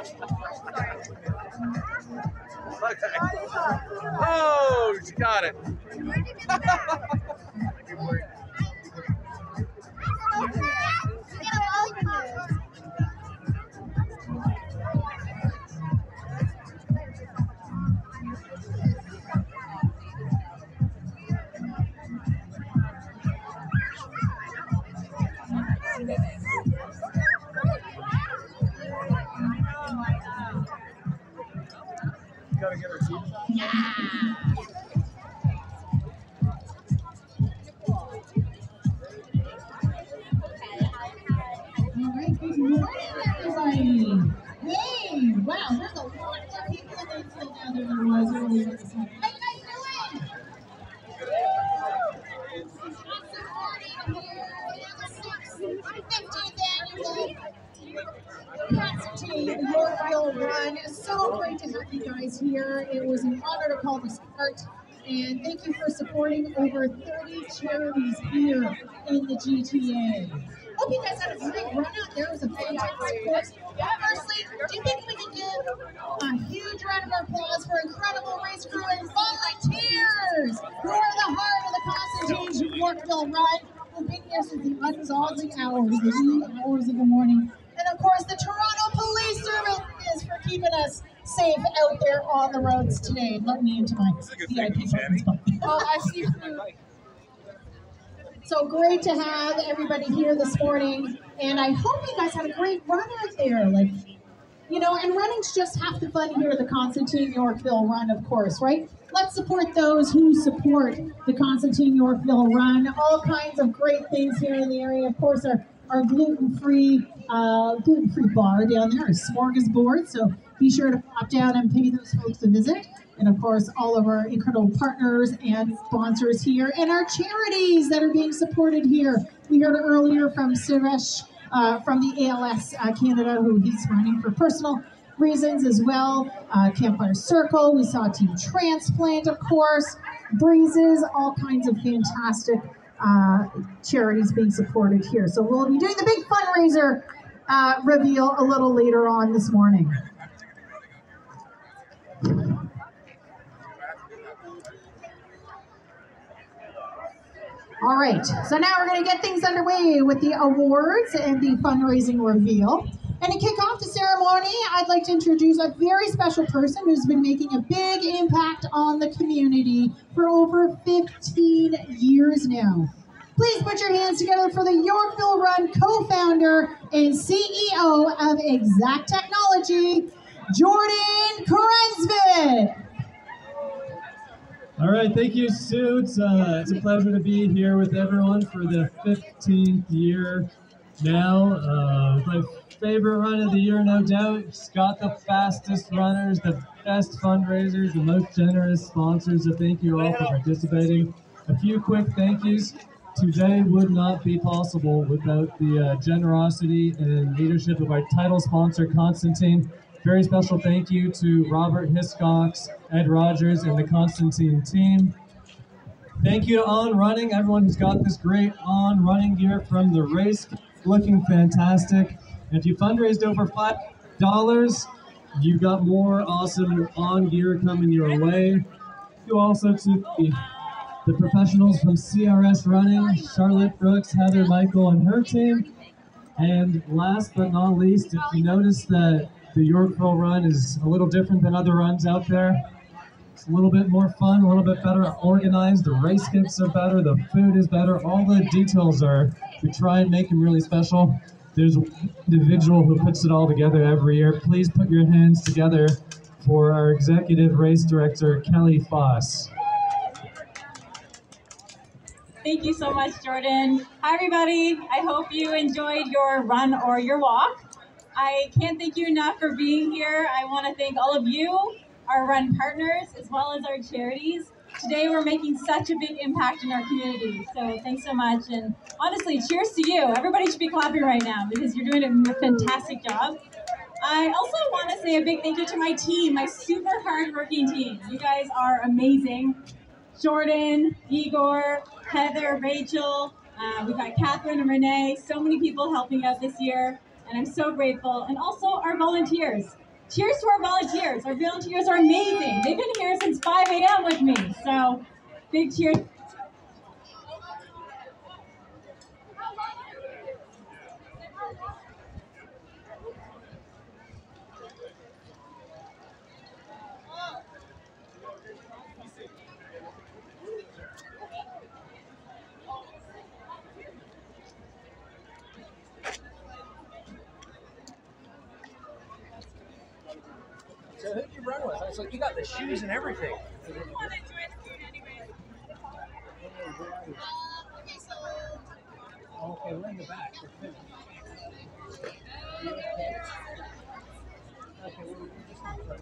Okay. Oh, she got it. Gotta get her teeth. All right, good morning, everybody. Hey, wow, there's a lot more people in the infield now than there was earlier this morning. How you guys doing? I'm 15th annual Constantine Yorkville Run. So great to have you guys here. It was an honor to call the start. And thank you for supporting over 30 charities here in the GTA. Hope you guys had a great run out there. It was a fantastic course. Firstly, do you think we can give a huge round of applause for incredible race crew and volunteers who are the heart of the Constantine Yorkville Run, who've been here since the ungodly hours, the wee hours of the morning. And of course, the Toronto Police Service for keeping us safe out there on the roads today. Let me into my VIP parking spot. Oh, I see food. So great to have everybody here this morning, and I hope you guys had a great run out there. Like, you know, and running's just half the fun here at the Constantine Yorkville Run, of course, right? Let's support those who support the Constantine Yorkville Run. All kinds of great things here in the area. Of course, our gluten-free bar down there, our smorgasbord. So be sure to pop down and pay those folks a visit. And of course, all of our incredible partners and sponsors here, and our charities that are being supported here. We heard earlier from Suresh from the ALS Canada, who he's running for personal reasons as well. Campfire Circle, we saw Team Transplant, of course, Breezes, all kinds of fantastic charities being supported here. So we'll be doing the big fundraiser reveal a little later on this morning. All right, so now we're going to get things underway with the awards and the fundraising reveal. And to kick off the ceremony, I'd like to introduce a very special person who's been making a big impact on the community for over 15 years now. Please put your hands together for the Yorkville Run co-founder and CEO of Exact Technology, Jordan Krentsvik. All right, thank you, Sue. It's a pleasure to be here with everyone for the 15th year now. My favorite run of the year, no doubt. It's got the fastest runners, the best fundraisers, the most generous sponsors. So thank you all for participating. A few quick thank yous. Today would not be possible without the generosity and leadership of our title sponsor, Constantine. Very special thank you to Robert Hiscox, Ed Rogers, and the Constantine team. Thank you to On Running, everyone who's got this great On Running gear from the race, looking fantastic. And if you fundraised over $5, you got more awesome On gear coming your way. Thank you also to the professionals from CRS Running, Charlotte Brooks, Heather Michael, and her team. And last but not least, if you notice that the Yorkville Run is a little different than other runs out there, it's a little bit more fun, a little bit better organized, the race kits are better, the food is better, all the details are, we try and make them really special. There's an individual who puts it all together every year. Please put your hands together for our executive race director, Kelly Foss. Thank you so much, Jordan. Hi, everybody. I hope you enjoyed your run or your walk. I can't thank you enough for being here. I want to thank all of you, our run partners, as well as our charities. Today, we're making such a big impact in our community. So thanks so much. And honestly, cheers to you. Everybody should be clapping right now because you're doing a fantastic job. I also want to say a big thank you to my team, my super hardworking team. You guys are amazing. Jordan, Igor, Heather, Rachel, we've got Catherine and Renee, so many people helping out this year, and I'm so grateful. And also our volunteers. cheers to our volunteers. Our volunteers are amazing. They've been here since 5 a.m. with me. So big cheers. So who'd you run with? I was like, you got the shoes and everything. Okay, we're in the back. Okay, we're just not starting.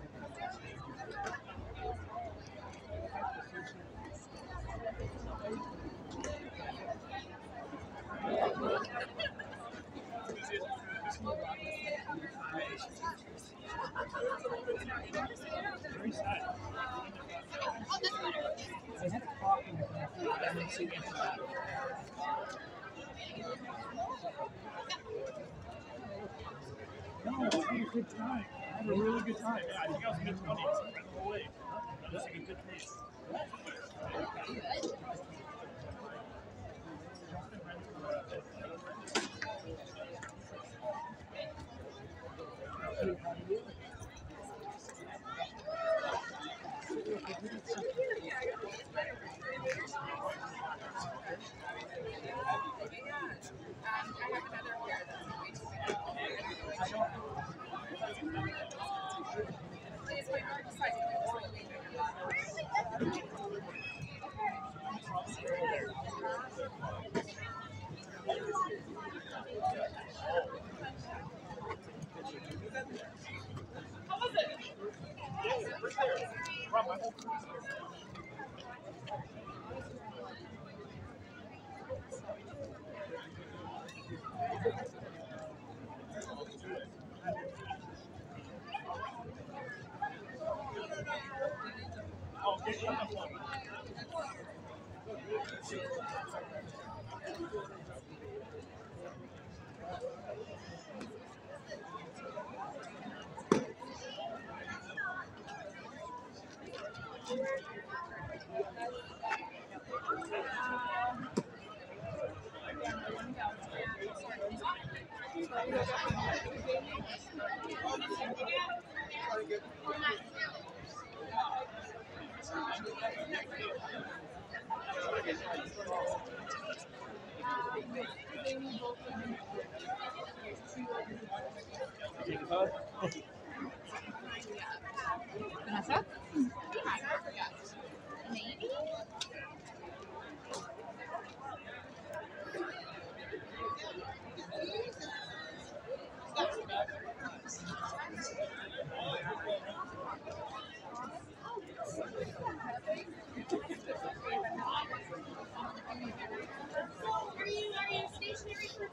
I had a cough in the back. I didn't see anything. No, I had a good time. I had a really good time. Yeah, I think I was mid-20s right the whole way. That was like a good pace. Vanessa? Maybe? Are you stationary for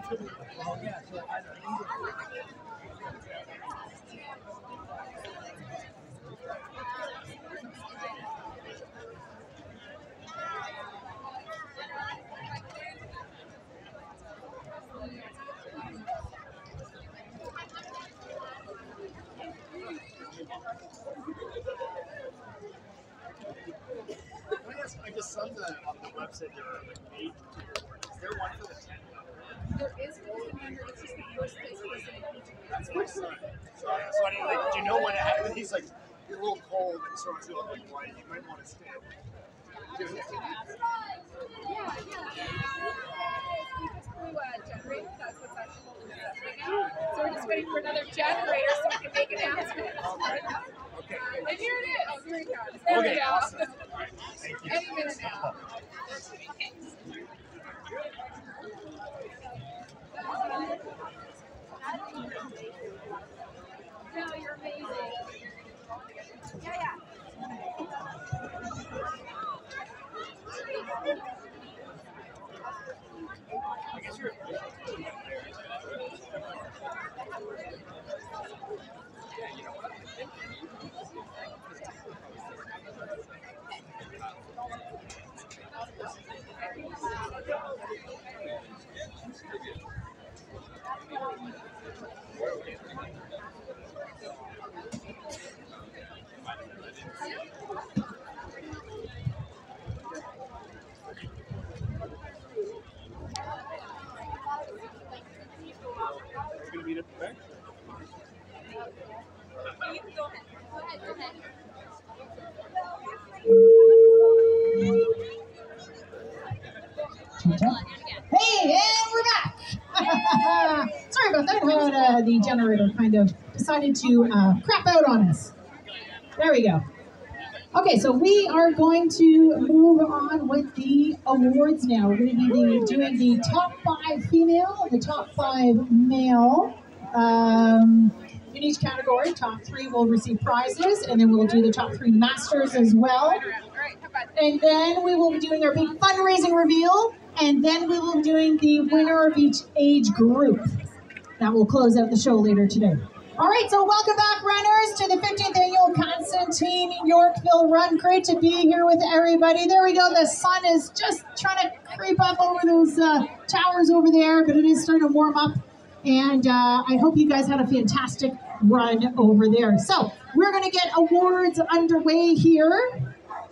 I just saw that on the website. There are like 8 tier. Is there one for the 10? There is one member, it's just the first place person in each. That's my son. So I didn't like. Do you know when it happened? He's like, you're a little cold, and so I feel like, why you might want to stay. Yeah. We just blew a generator. That's what's actually holding us up right now. So we're just waiting for another generator so we can make announcements. Okay. And here it is. Oh, here it comes. There we go. Thank you. Any minute now. Okay. No, you're amazing. Yeah. I guess you're. You can go ahead. Go ahead. Go ahead. Hey, and we're back. Sorry about that. Had, the generator kind of decided to crap out on us. There we go. Okay, so we are going to move on with the awards now. We're going to be doing the top 5 female and the top 5 male. In each category, top 3 will receive prizes, and then we'll do the top 3 masters as well. And then we will be doing our big fundraising reveal, and then we will be doing the winner of each age group. That will close out the show later today. All right, so welcome back, runners, to the 15th Annual Constantine Yorkville Run. Great to be here with everybody. There we go. The sun is just trying to creep up over those towers over there, but it is starting to warm up. And I hope you guys had a fantastic run over there. So we're going to get awards underway here.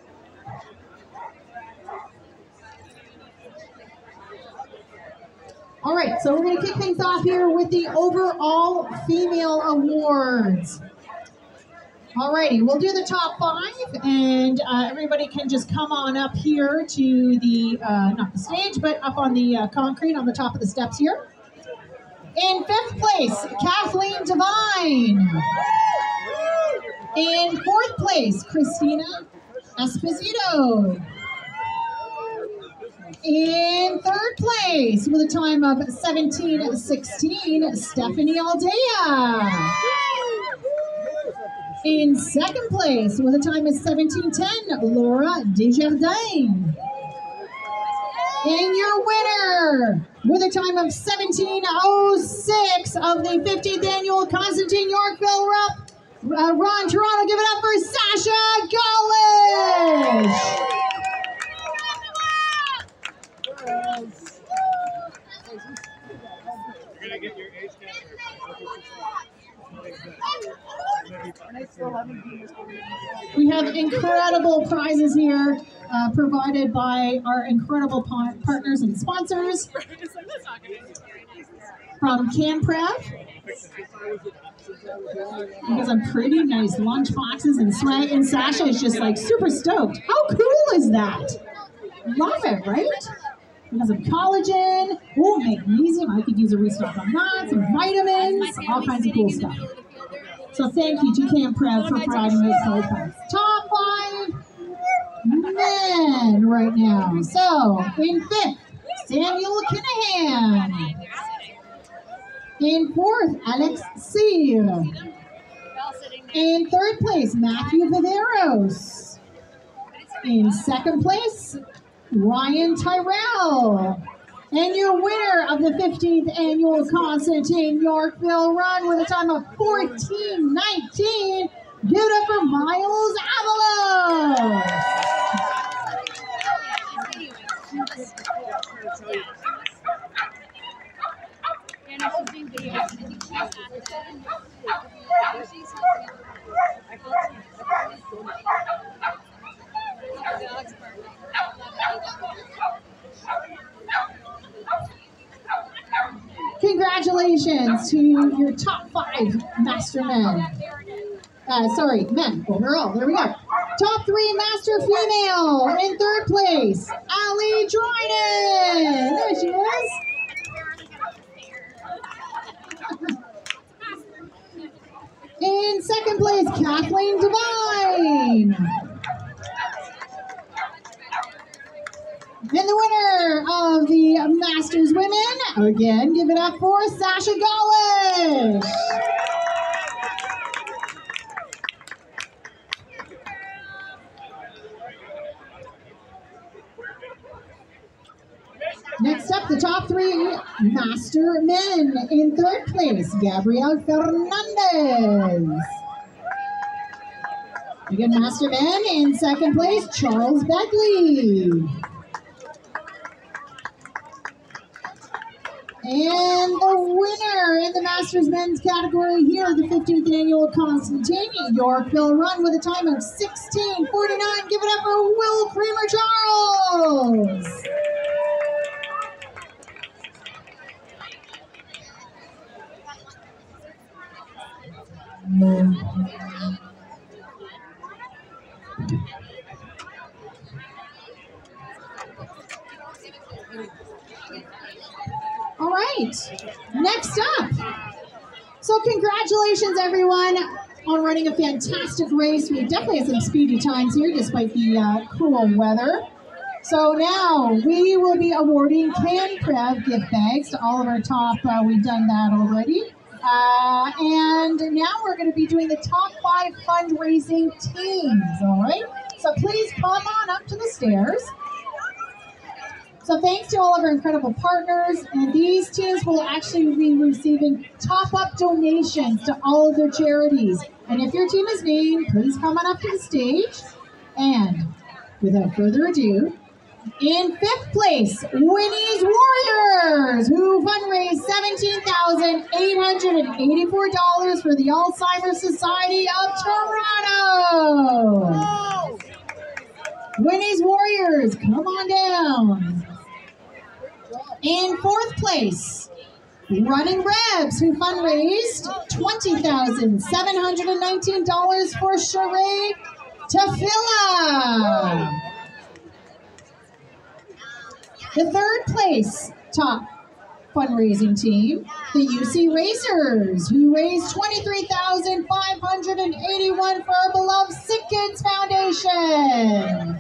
All right, so we're going to kick things off here with the overall female awards. All righty, we'll do the top 5, and everybody can just come on up here to the, not the stage, but up on the concrete on the top of the steps here. In 5th place, Kathleen Devine. In 4th place, Christina Esposito. In 3rd place, with a time of 17:16, Stephanie Aldea. In 2nd place, with a time of 17:10, Laura Desjardins. And your winner, with a time of 17:06 of the 15th Annual Constantine Yorkville Run Toronto, give it up for Sasha Golish. You're gonna get your age We have incredible prizes here provided by our incredible partners and sponsors from CanPrev. We have some pretty nice lunch boxes and swag, and Sasha is just like super stoked. How cool is that? Love it, right? We have some collagen, magnesium. I could use a restock on that, some vitamins, all kinds of cool stuff. So thank you to CanPrev for providing those prizes. Top 5 men right now. So in 5th, Samuel Kinahan. In 4th, Alex Cyr. In 3rd place, Matthew Viveros. In 2nd place, Ryan Tyrell. And your winner of the 15th Annual Constantine Yorkville Run with a time of 14:19, give it up for Miles Avalos. Congratulations to your top 5 mastermen. Men overall. There we go. Top 3 master female. In 3rd place, Allie Dryden. There she is. In 2nd place, Kathleen Devine. And the winner of the Masters Women, again, give it up for Sasha Golish. Next up, the top 3 Master Men. In 3rd place, Gabriel Fernandez. Again, Master Men. In 2nd place, Charles Beckley. And the winner in the Masters Men's category here, the 15th Annual Constantine Yorkville Run with a time of 16:49. Give it up for Will Kramer Charles. All right, next up. So congratulations, everyone, on running a fantastic race. We definitely had some speedy times here, despite the cool weather. So now we will be awarding CanCrev gift bags to all of our top, we've done that already. And now we're going to be doing the top 5 fundraising teams, all right? So please come on up to the stairs. So thanks to all of our incredible partners, and these teams will actually be receiving top-up donations to all of their charities. And if your team is named, please come on up to the stage. And without further ado, in 5th place, Winnie's Warriors, who fundraised $17,884 for the Alzheimer's Society of Toronto. Winnie's Warriors, come on down. In 4th place, Running Rebs, who fundraised $20,719 for Sheree Tafila. The 3rd place top fundraising team, the UC Racers, who raised $23,581 for our beloved Sick Kids Foundation.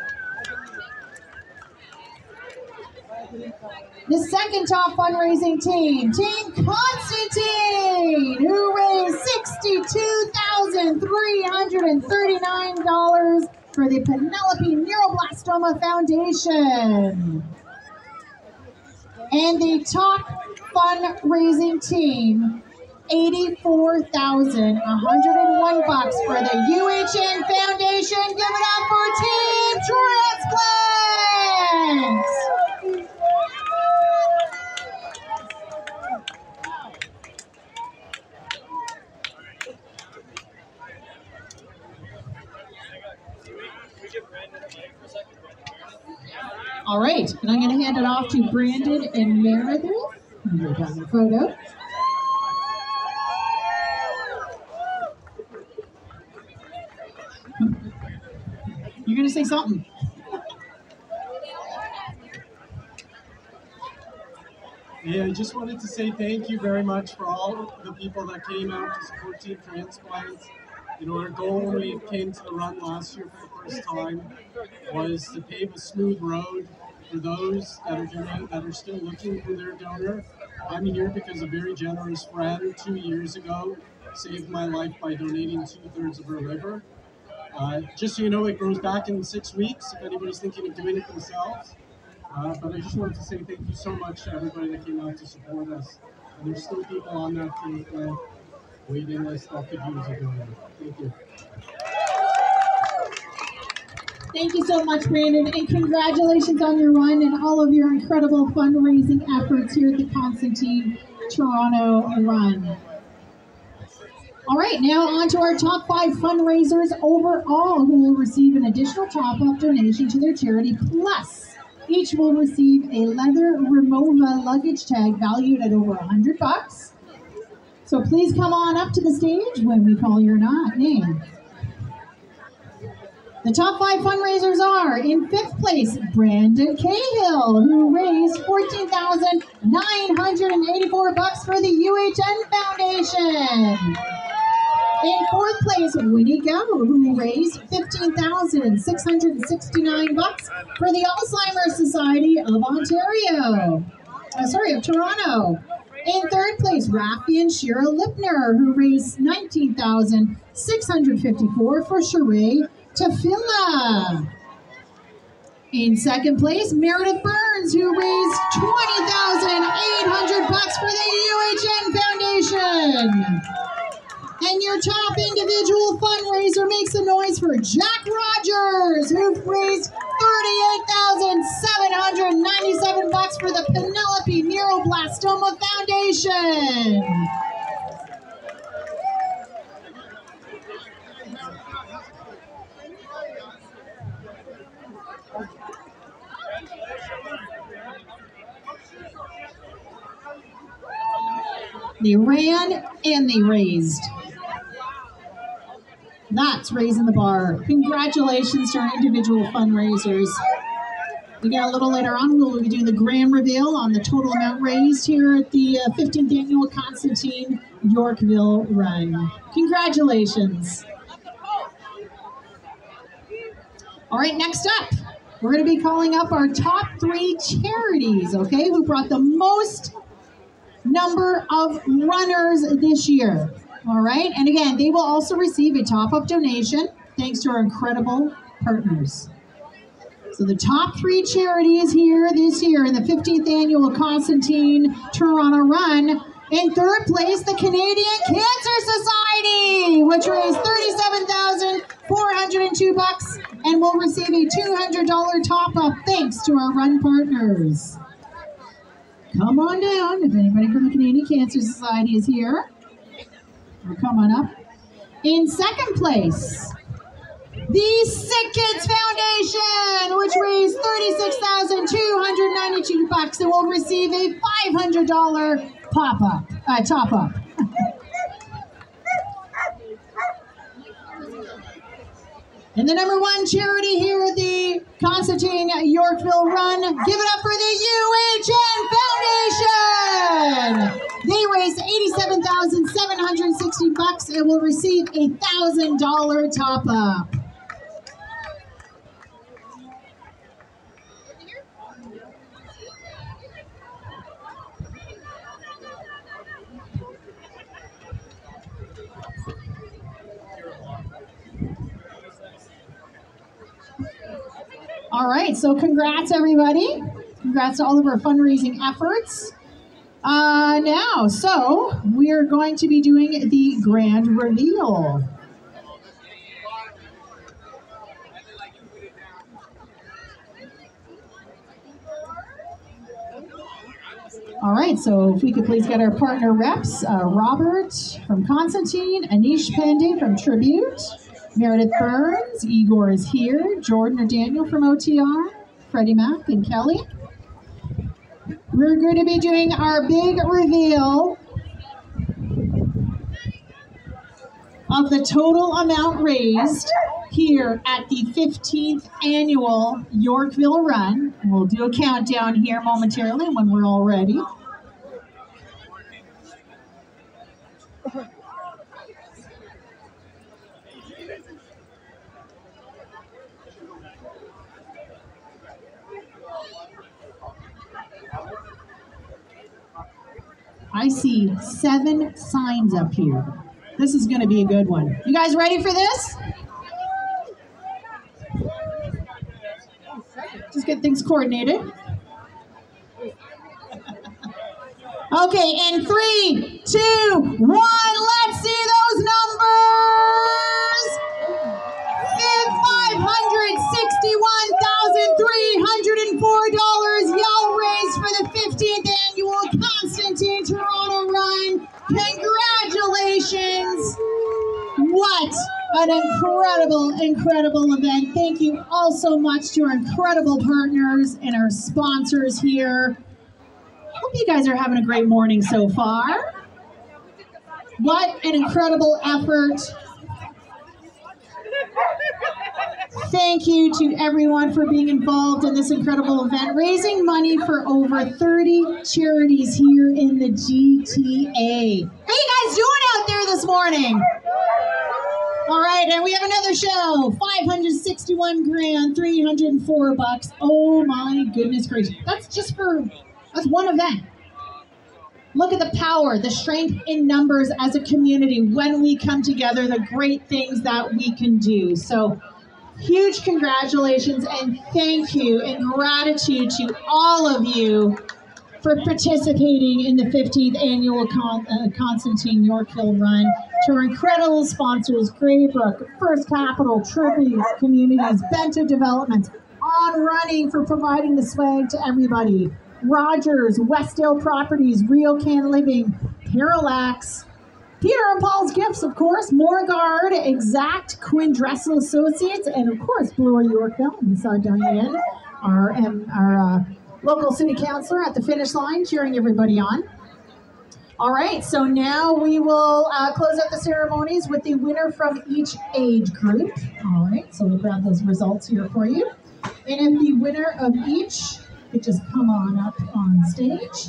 The 2nd top fundraising team, Team Constantine, who raised $62,339 for the Penelope Neuroblastoma Foundation. And the top fundraising team, $84,101 for the UHN Foundation. Give it up for Team Transplants! All right, and I'm going to hand it off to Brandon and Meredith. We're done the photo. You're going to say something. Yeah, I just wanted to say thank you very much for all the people that came out to support Team Transplants. You know, our goal when we came to the run last year for the first time was to pave a smooth road for those that are still looking for their donor. I'm here because a very generous friend 2 years ago saved my life by donating 2/3 of her liver. Just so you know, it grows back in 6 weeks if anybody's thinking of doing it themselves. But I just wanted to say thank you so much to everybody that came out to support us. And there's still people on that waiting list that could use a donor. Thank you. Thank you so much, Brandon, and congratulations on your run and all of your incredible fundraising efforts here at the Constantine Toronto Run. All right, now on to our top 5 fundraisers overall who will receive an additional top-up donation to their charity, plus each will receive a leather Remova luggage tag valued at over $100. So please come on up to the stage when we call your name. The top 5 fundraisers are, in 5th place, Brandon Cahill, who raised $14,984 for the UHN Foundation. In 4th place, Winnie Go, who raised $15,669 for the Alzheimer's Society of Toronto. In 3rd place, Rafi and Shira Lipner, who raised $19,654 for Sheree Tafila. In 2nd place, Meredith Burns, who raised $20,800 for the UHN Foundation. And your top individual fundraiser makes a noise for Jack Rogers, who raised $38,797 for the Penelope Neuroblastoma Foundation. They ran and they raised. That's raising the bar. Congratulations to our individual fundraisers. Again, a little later on, we'll be doing the grand reveal on the total amount raised here at the 15th Annual Constantine Yorkville Run. Congratulations. All right, next up, we're going to be calling up our top 3 charities, okay, who brought the most number of runners this year. All right, and again, they will also receive a top-up donation thanks to our incredible partners. So the top 3 charities here this year in the 15th Annual Constantine Toronto Run. In third place, the Canadian Cancer Society, which raised $37,402 and will receive a $200 top-up thanks to our run partners. Come on down if anybody from the Canadian Cancer Society is here. Or come on up. In second place, the Sick Kids Foundation, which raised $36,292 and will receive a $500 top-up. And the number 1 charity here at the Constantine Yorkville Run, give it up for the UHN Foundation! They raised $87,760 and will receive a $1,000 top-up. All right, so congrats everybody. Congrats to all of our fundraising efforts. Now, so we are going to be doing the grand reveal. All right, so if we could please get our partner reps, Robert from Constantine, Anish Pandey from Tribute, Meredith Burns, Igor is here, Jordan or Daniel from OTR, Freddie Mac and Kelly. We're going to be doing our big reveal of the total amount raised here at the 15th Annual Yorkville Run. We'll do a countdown here momentarily when we're all ready. I see 7 signs up here. This is going to be a good one. You guys ready for this? Just get things coordinated. Okay, in 3, 2, 1, let's see those numbers! $561,304 y'all raised for the 15th Annual Constantine Toronto Run. Congratulations! What an incredible event. Thank you all so much to our incredible partners and our sponsors here. Hope you guys are having a great morning so far. What an incredible effort. Thank you to everyone for being involved in this incredible event, raising money for over 30 charities here in the GTA. How you guys doing out there this morning? All right, and we have another show, $561,304. Oh my goodness gracious. That's one event. Look at the power, the strength in numbers as a community when we come together, the great things that we can do. So huge congratulations and thank you and gratitude to all of you for participating in the 15th Annual Constantine Yorkville Run. To our incredible sponsors, Graybrook, First Capital, Tribute Communities, Bento Developments, On Running for providing the swag to everybody, Rogers, Westdale Properties, RioCan Living, Parallax, Peter and Paul's Gifts, of course, Morguard, Exact, Quinn Dressel Associates, and of course, Bloor Yorkville. We saw Diane, our local city councilor at the finish line, cheering everybody on. All right, so now we will close out the ceremonies with the winner from each age group. All right, so we'll grab those results here for you. And if the winner of each could just come on up on stage.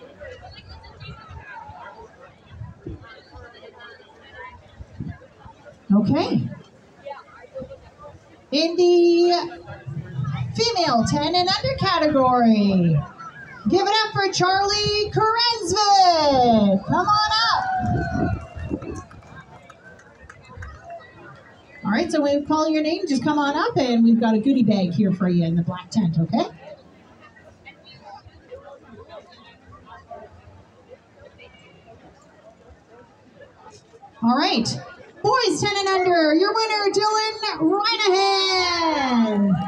Okay. In the female 10 and under category, give it up for Charlie Kerensvik. Come on up. All right, so when we call your name, just come on up, and we've got a goodie bag here for you in the black tent, okay? All right, boys 10 and under, your winner, Dylan Reinahan.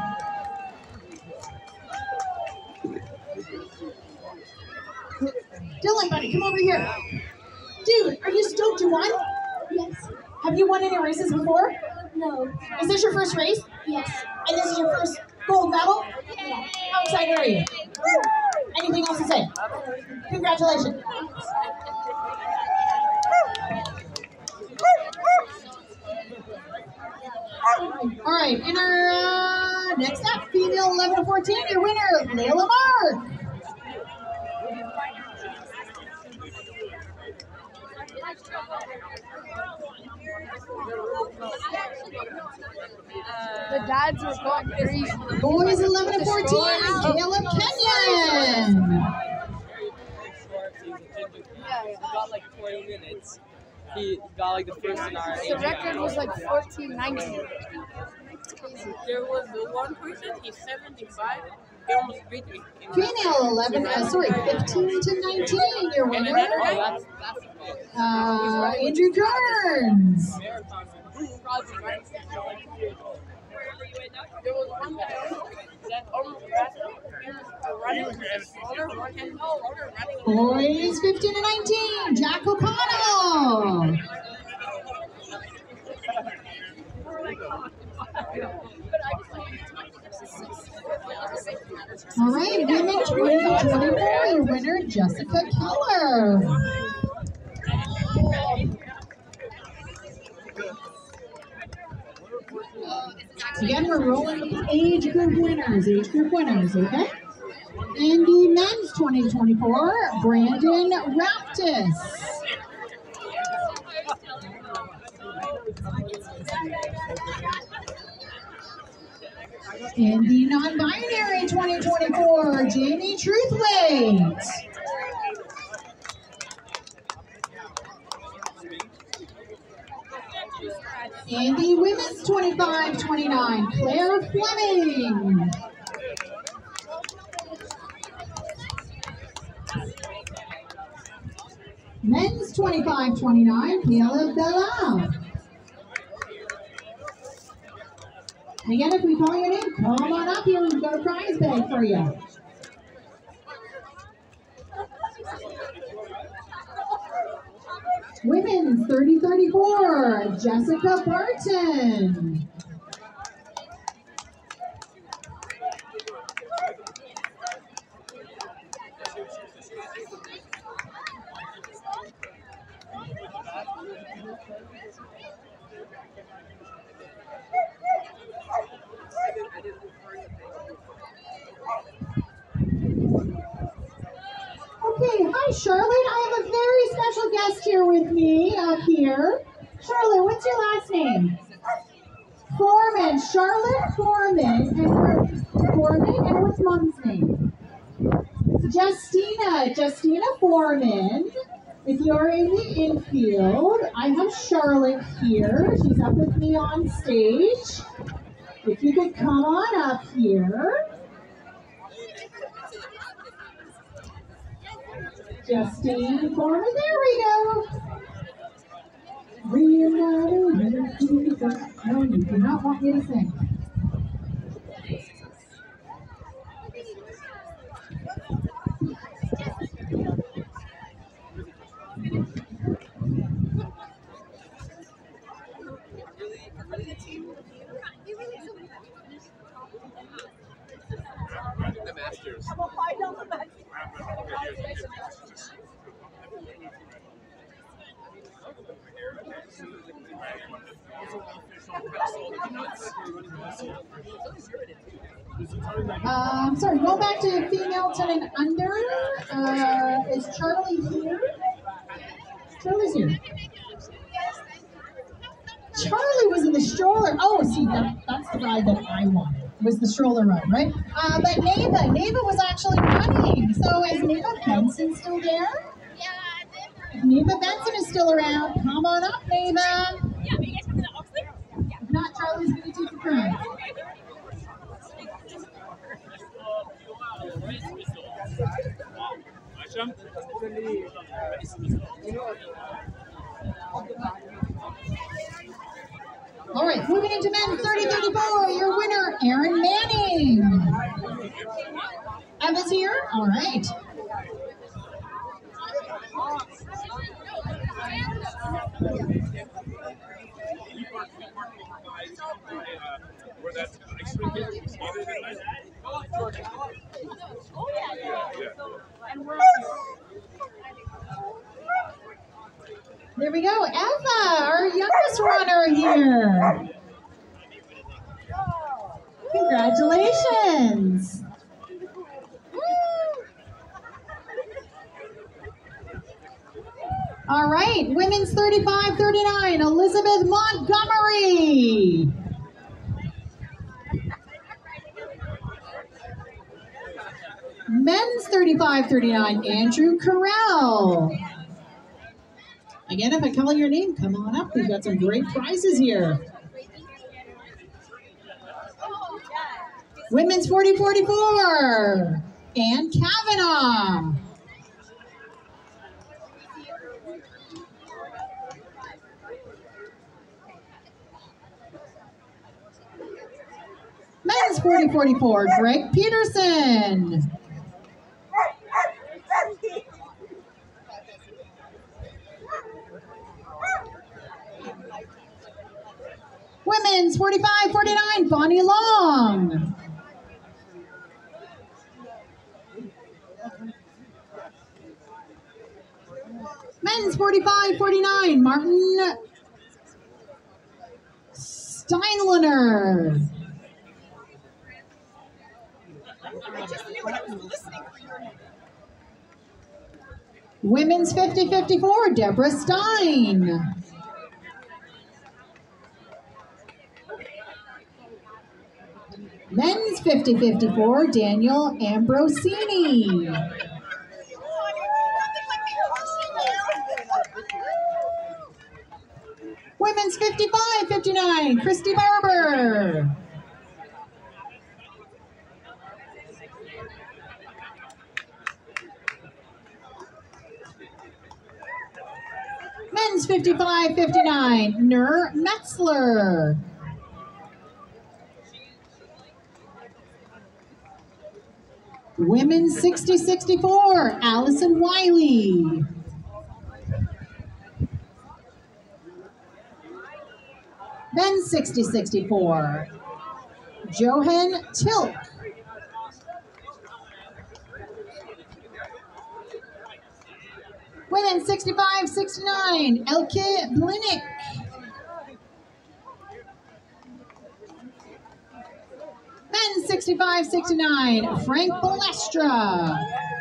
Dylan, buddy, come over here. Dude, are you stoked you won? Yes. Have you won any races before? No. Is this your first race? Yes. And this is your first gold medal? How excited are you? Anything else to say? Congratulations. All right, and our next up, female 11 to 14, your winner, Layla Mark. The dads were going crazy. Boys 11 to 14, Caleb Kenyon. He got like 20 minutes. He got like the first in our The record was like 14:90. There was the one person, he's 75. He almost beat me. Female 15 to 19, your winner, Oh, that's Andrew Kearns. There was one guy that almost passed me. He was running with his shoulder, one hand on his shoulder, running. Boys 15 to 19, Jack O'Connell. All right, women 20 to 24, your winner, Jessica Keller. Again, we're rolling with the age group winners, okay? In the men's 2024, Brandon Raptis. In the non-binary 2024, Jamie Truthwaite. In the women's 25-29, Claire Fleming. Men's 25-29, Caleb Bella. And again, if we call your name, come on up here. We've got a prize bag for you. Women's 30-34, Jessica Barton. Okay, hi Charlotte. I have a very special guest here with me up here. Charlotte, what's your last name? Foreman. Charlotte Foreman. And what's mom's name? Justina Foreman. If you're in the infield, I have Charlotte here. She's up with me on stage. If you could come on up here. Justine Foreman, there we go. No, you do not want me to sing. The Masters. Sorry, go back to female 10 and under. Is Charlie here? Charlie's here. Charlie was in the stroller. Oh, see, that's the ride that I wanted. Was the stroller ride, right? But Neva was actually running. So is Neva Benson still there? If Neva Benson is still around, come on up, Neva. Yeah, are you guys coming to Oxley? If not, Charlie's going to take the prize. All right, moving into men 30-34, your winner, Aaron Manning. Emma's here? All right. There we go, Eva, our youngest runner here. Congratulations. All right, women's 35-39, Elizabeth Montgomery. Men's 35-39, Andrew Carell. Again, if I call your name, come on up. We've got some great prizes here. Women's 40-44, Ann Kavanaugh. Men's 40-44, Greg Peterson. Women's 45-49, Bonnie Long. Men's 45-49, Martin Steinlener. Women's 50-54, Deborah Stein. Men's 50-54, Daniel Ambrosini. Women's 55-59, Christy Barber. Men's 55-59, Nur Metzler. Women's 60-64, Allison Wiley. Men's 60-64, Johan Tilk. Women's 65-69, Elke Blinik. Men's 65-69, Frank Balestra.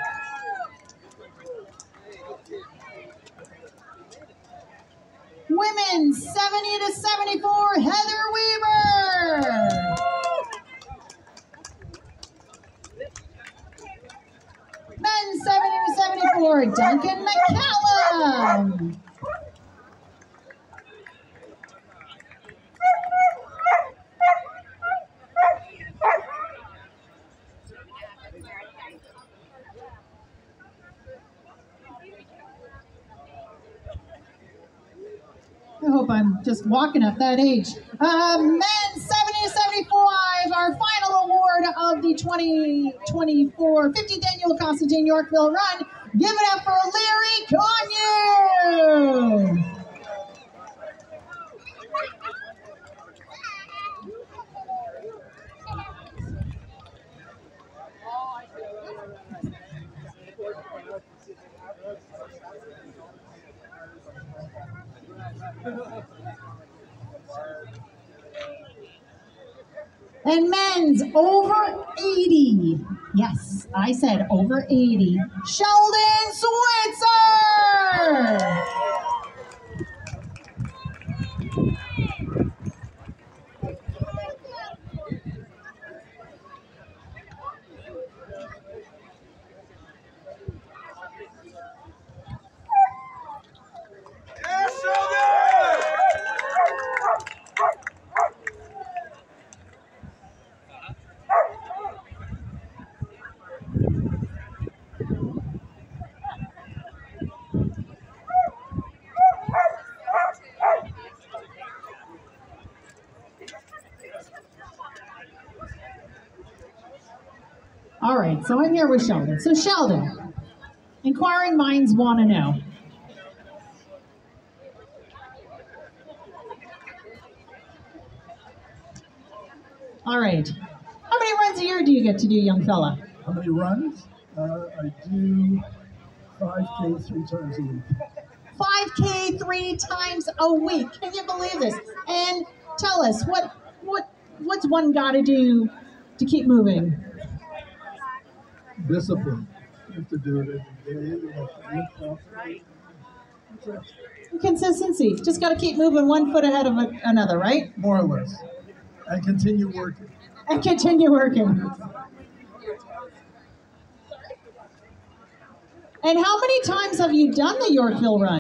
Women's 70-74, Heather Weaver. Men's 70-74, Duncan McCallum. I hope I'm just walking up that age. Men's 70-75, our final award of the 2024 50th Annual Constantine Yorkville Run. Give it up for Larry Conyu! And men's over 80. Yes, I said over 80. Sheldon Switzer! All right, so I'm here with Sheldon. So Sheldon, inquiring minds want to know. All right, how many runs a year do you get to do, young fella? How many runs? I do 5K 3 times a week. 5K 3 times a week. Can you believe this? And tell us, what's one got to do to keep moving? Discipline. You have to do it every day. You have to live properly. That's it. Consistency. Just got to keep moving one foot ahead of another, right? More or less. And continue working. And continue working. And how many times have you done the Yorkville Run?